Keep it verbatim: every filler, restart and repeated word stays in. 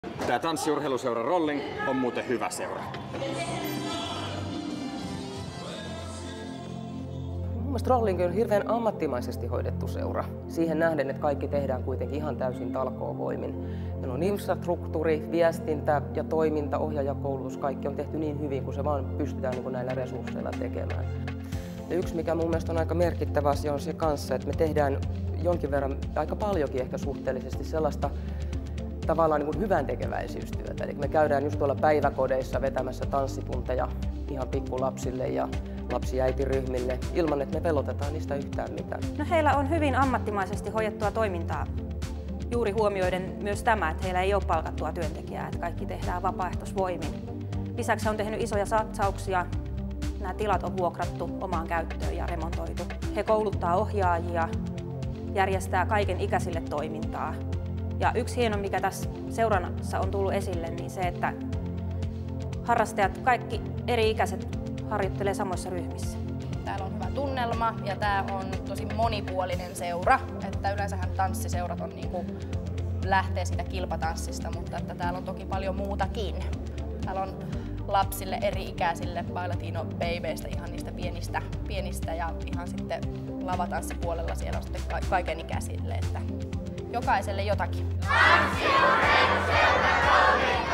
Tämä tanssiurheiluseura Rolling on muuten hyvä seura. Mun mielestä Rolling on hirveän ammattimaisesti hoidettu seura. Siihen nähden, että kaikki tehdään kuitenkin ihan täysin talkoovoimin. Meillä on infrastruktuuri, viestintä ja toiminta, ohjaajakoulutus, kaikki on tehty niin hyvin, kuin se vaan pystytään niin kuin näillä resursseilla tekemään. Ja yksi, mikä mun mielestä on aika merkittävä asia, on se kanssa, että me tehdään jonkin verran, aika paljonkin ehkä suhteellisesti sellaista tavallaan niin kuin hyvän tekeväisyystyötä. Eli me käydään just tuolla päiväkodeissa vetämässä tanssitunteja ihan pikkulapsille ja lapsi- ja äitiryhmille ilman, että me pelotetaan niistä yhtään mitään. No, heillä on hyvin ammattimaisesti hoidettua toimintaa. Juuri huomioiden myös tämä, että heillä ei ole palkattua työntekijää, että kaikki tehdään vapaaehtoisvoimin. Lisäksi he on tehnyt isoja satsauksia. Nämä tilat on vuokrattu omaan käyttöön ja remontoitu. He kouluttaa ohjaajia, järjestää kaiken ikäisille toimintaa. Ja yksi hieno, mikä tässä seurannassa on tullut esille, niin se, että harrastajat, kaikki eri-ikäiset harjoittelee samoissa ryhmissä. Täällä on hyvä tunnelma ja tämä on tosi monipuolinen seura. Että yleensähän tanssiseurat on niinku lähtee siitä kilpatanssista, mutta että täällä on toki paljon muutakin. Täällä on lapsille, eri-ikäisille, Bailatino Babyistä, ihan niistä pienistä, pienistä ja ihan sitten lavatanssipuolella siellä on sitten kaikenikäisille, että jokaiselle jotakin. Tanssiurheiluseura Rolling!